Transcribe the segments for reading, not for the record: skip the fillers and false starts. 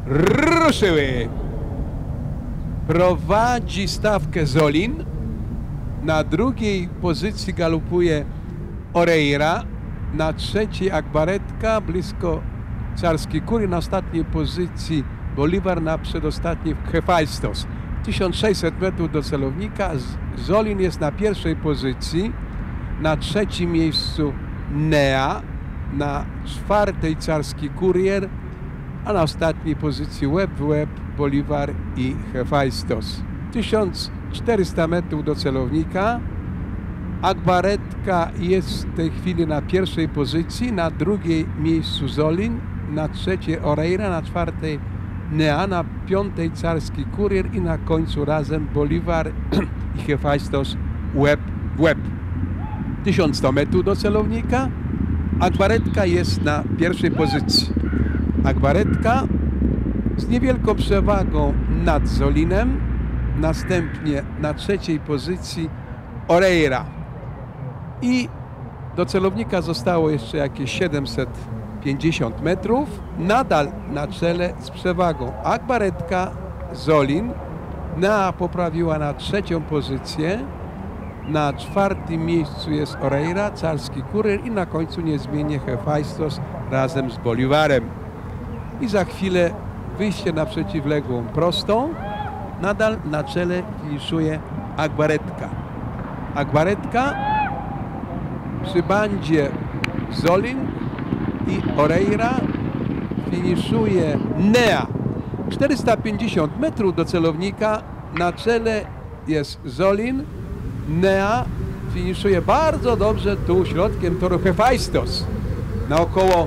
ruszyły. Prowadzi stawkę Zolin. Na drugiej pozycji galopuje Oreira. Na trzeciej Akbaretka, blisko Carski Kurier. Na ostatniej pozycji Bolivar, na przedostatniej Hefajstos. 1600 metrów do celownika. Zolin jest na pierwszej pozycji. Na trzecim miejscu Nea. Na czwartej Carski Kurier. A na ostatniej pozycji łeb w łeb Bolivar i Hefajstos. 1400 metrów do celownika. Akbaretka jest w tej chwili na pierwszej pozycji, na drugiej miejscu Zolin, na trzeciej Oreira, na czwartej Nea, na piątej Carski Kurier i na końcu razem Bolivar i Hefajstos łeb w łeb. 1100 metrów do celownika. Akbaretka jest na pierwszej pozycji. Akbaretka z niewielką przewagą nad Zolinem. Następnie na trzeciej pozycji Oreira. I do celownika zostało jeszcze jakieś 750 metrów. Nadal na czele z przewagą Akbaretka, Zolin. Nea poprawiła na trzecią pozycję. Na czwartym miejscu jest Oreira, Carski Kurier i na końcu niezmiennie Hefajstos razem z Bolivarem. I za chwilę wyjście na przeciwległą prostą. Nadal na czele finiszuje Akbaretka. Akbaretka przy bandzie Zolin i Oreira finiszuje Nea. 450 metrów do celownika. Na czele jest Zolin. Nea finiszuje bardzo dobrze tu środkiem toru Hefajstos. Na około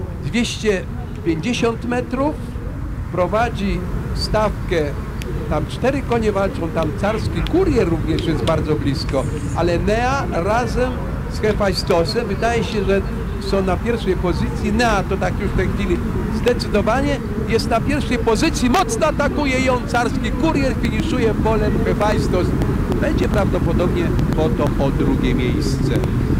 250 metrów prowadzi stawkę. Tam 4 konie walczą, tam Carski Kurier również jest bardzo blisko, ale Nea razem z Hefajstosem wydaje się, że są na pierwszej pozycji. Nea to tak już w tej chwili zdecydowanie jest na pierwszej pozycji, mocno atakuje ją Carski Kurier, finiszuje polem Hefajstos. Będzie prawdopodobnie po to o drugie miejsce.